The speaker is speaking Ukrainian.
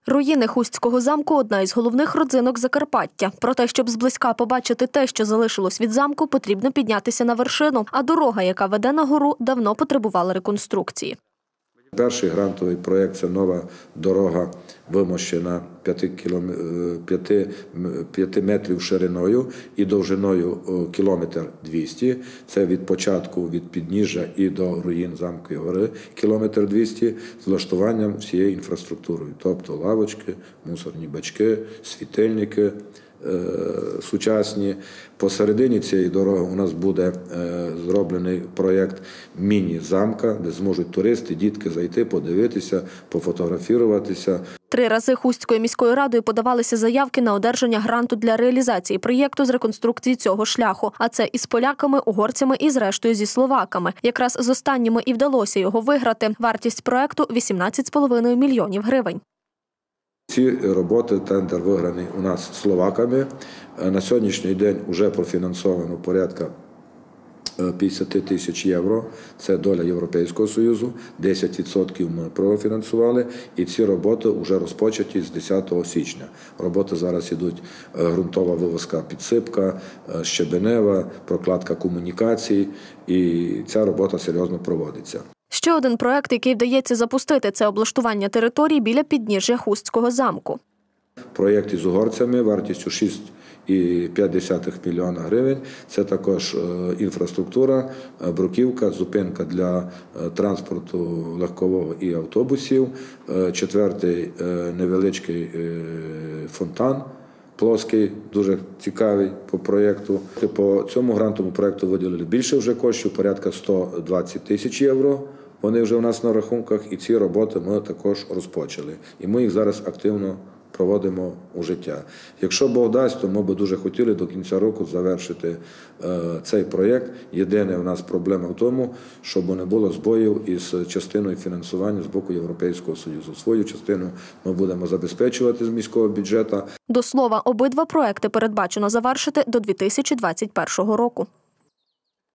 Руїни Хустського замку – одна із головних родзинок Закарпаття. Проте, щоб зблизька побачити те, що залишилось від замку, потрібно піднятися на вершину. А дорога, яка веде на гору, давно потребувала реконструкції. Перший грантовий проєкт – це нова дорога, вимощена 5 метрів шириною і довжиною кілометр 200. Це від початку, від підніжжя і до руїн Замкової гори кілометр 200 з влаштуванням всієї інфраструктури. Тобто лавочки, мусорні бачки, світильники сучасні. Посередині цієї дороги у нас буде зроблений проєкт міні-замка, де зможуть туристи, дітки зайти, подивитися, пофотографуватися. 3 рази Хустською міською радою подавалися заявки на одержання гранту для реалізації проєкту з реконструкції цього шляху. А це із поляками, угорцями і зрештою зі словаками. Якраз з останніми і вдалося його виграти. Вартість проєкту – 18,5 мільйонів гривень. Ці роботи, тендер виграний у нас словаками. На сьогоднішній день вже профінансовано порядка 50 тисяч євро. Це доля Європейського Союзу. 10% ми профінансували. І ці роботи вже розпочаті з 10 січня. Роботи зараз йдуть ґрунтова вивозка, підсипка, щебенева, прокладка комунікацій. І ця робота серйозно проводиться. Ще один проєкт, який вдається запустити – це облаштування територій біля підніжжя Хустського замку. Проєкт із угорцями вартістю 6,5 мільйона гривень. Це також інфраструктура, бруківка, зупинка для транспорту легкового і автобусів. 4-й невеличкий фонтан плоский, дуже цікавий по проєкту. По цьому грантовому проєкту виділили більше вже коштів, порядка 120 тисяч євро. Вони вже у нас на рахунках, і ці роботи ми також розпочали. І ми їх зараз активно проводимо у життя. Якщо Бог дасть, то ми б дуже хотіли до кінця року завершити цей проєкт. Єдине у нас проблема в тому, щоб не було збоїв із частиною фінансування з боку Європейського Союзу. Свою частину ми будемо забезпечувати з міського бюджету. До слова, обидва проекти передбачено завершити до 2021 року.